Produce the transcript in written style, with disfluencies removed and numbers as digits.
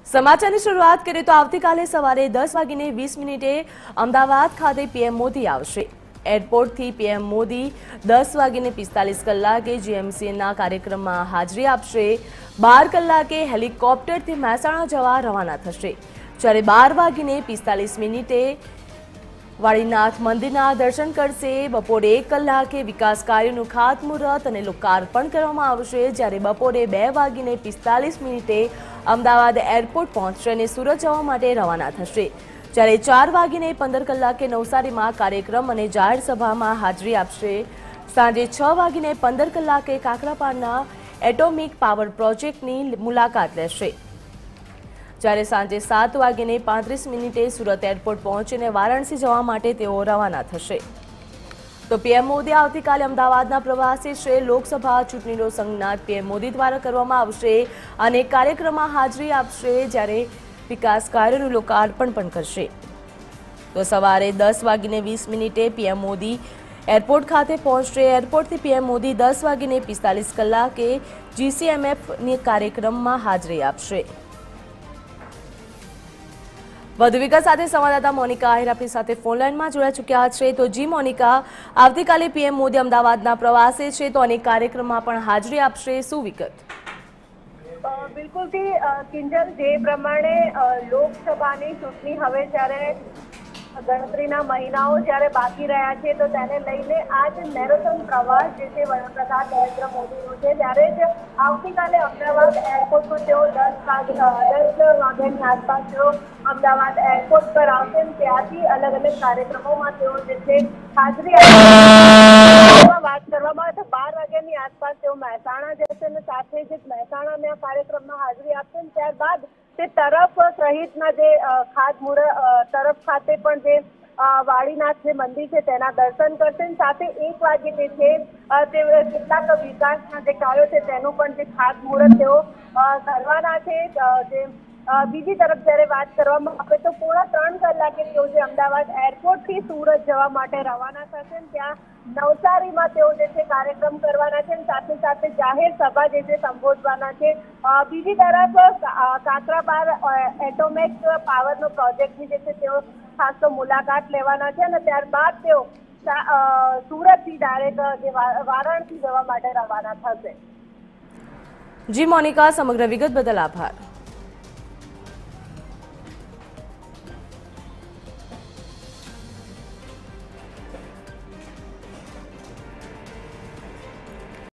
સમાચારની શરૂઆત કરીએ તો આવતીકાલે સવારે 10:20 અમદાવાદ ખાતે પીએમ મોદી આવશે। એરપોર્ટથી પીએમ મોદી 10:45 જીએમસીના કાર્યક્રમમાં હાજરી આપશે। 12 કલાકે હેલિકોપ્ટરથી મહેસાણા જવા રવાના થશે, જ્યારે 12:45 વાળીનાથ મંદિરના દર્શન કરશે। બપોરે 1 કલાકે વિકાસ કાર્યોનું ખાતમુહૂર્ત અને લોકાર્પણ કરવામાં આવશે, જ્યારે બપોરે 2:45 અમદાવાદ એરપોર્ટ પહોંચશે અને સુરત જવા માટે રવાના થશે, જ્યારે 4:15 નવસારીમાં કાર્યક્રમ અને જાહેર સભામાં હાજરી આપશે। સાંજે 6:15 કાકરાપારના એટોમિક પાવર પ્રોજેક્ટની મુલાકાત લેશે, જ્યારે સાંજે 7:35 સુરત એરપોર્ટ પહોંચીને વારાણસી જવા માટે તેઓ રવાના થશે। તો પીએમ મોદી આવતીકાલે અમદાવાદના પ્રવાસે છે। લોકસભા ચૂંટણીનો સંજ્ઞાત પીએમ મોદી દ્વારા કરવામાં આવશે અને કાર્યક્રમમાં હાજરી આપશે, જ્યારે વિકાસ કાર્યોનું લોકાર્પણ પણ કરશે। તો સવારે 10:20 પીએમ મોદી એરપોર્ટ ખાતે પહોંચશે। એરપોર્ટથી પીએમ મોદી 10:45 જીસીએમએફની કાર્યક્રમમાં હાજરી આપશે। વધુ વિગત સાથે સંવાદદાતા મોનિકા આહિર આપણી સાથે ફોનલાઈનમાં જોડાઈ ચૂક્યા છે। તો જી મોનિકા, આવતીકાલે પીએમ મોદી અમદાવાદના પ્રવાસે છે, તો અનેક કાર્યક્રમમાં પણ હાજરી આપશે, શું વિગત? બિલકુલથી કિંજલ, જે પ્રમાણે લોકસભાની ચૂંટણી હવે જ્યારે ગણતરીના મહિનાઓ જ્યારે બાકી રહ્યા છે, તો તેને લઈને આજ મેરેથોન પ્રવાસ જે છે વડાપ્રધાન નરેન્દ્ર મોદીનો છે, ત્યારે જ આવતીકાલે અમદાવાદ એરપોર્ટ પર તેઓ 10 વાગ્યાની આસપાસ તેઓ અમદાવાદ એરપોર્ટ પર આવશે અને ત્યાંથી અલગ અલગ કાર્યક્રમોમાં તેઓ જે છે હાજરી આપશે। વાત કરવામાં આવે તો 12 વાગ્યાની આસપાસ તેઓ મહેસાણા જશે અને સાથે જ મહેસાણાના કાર્યક્રમમાં હાજરી આપશે, ત્યારબાદ તે તરફ સહિતના જે ખાતમુહૂર્ત તરફ ખાતે પણ જે વાળીનાથ જે મંદિર છે તેના દર્શન કરશે। સાથે 1 વાગે જે છે તે કેટલાક વિકાસના જે કાર્યો છે તેનું પણ જે ખાતમુહૂર્ત તેઓ કરવાના છે। બીજી તરફ જ્યારે વાત કરવામાં આવે તો 3:15 કલાકે તેઓ જે અમદાવાદ એરપોર્ટથી સુરત જવા માટે રવાના થશે, ત્યાં નવસારીમાં તેઓ જે છે કાર્યક્રમ કરવાના છે, સાથે સાથે જાહેર સભા જે છે સંબોધવાના છે। બીજી તરફ કાકરાપાર એટોમિક પાવરનો પ્રોજેક્ટની જે છે તેઓ ખાસ તો મુલાકાત લેવાના છે અને ત્યારબાદ તેઓ સુરતથી ડાયરેક્ટ જે વારાણસી જવા માટે રવાના થશે। જી મોનિકા, સમગ્ર વિગત બદલ આભાર।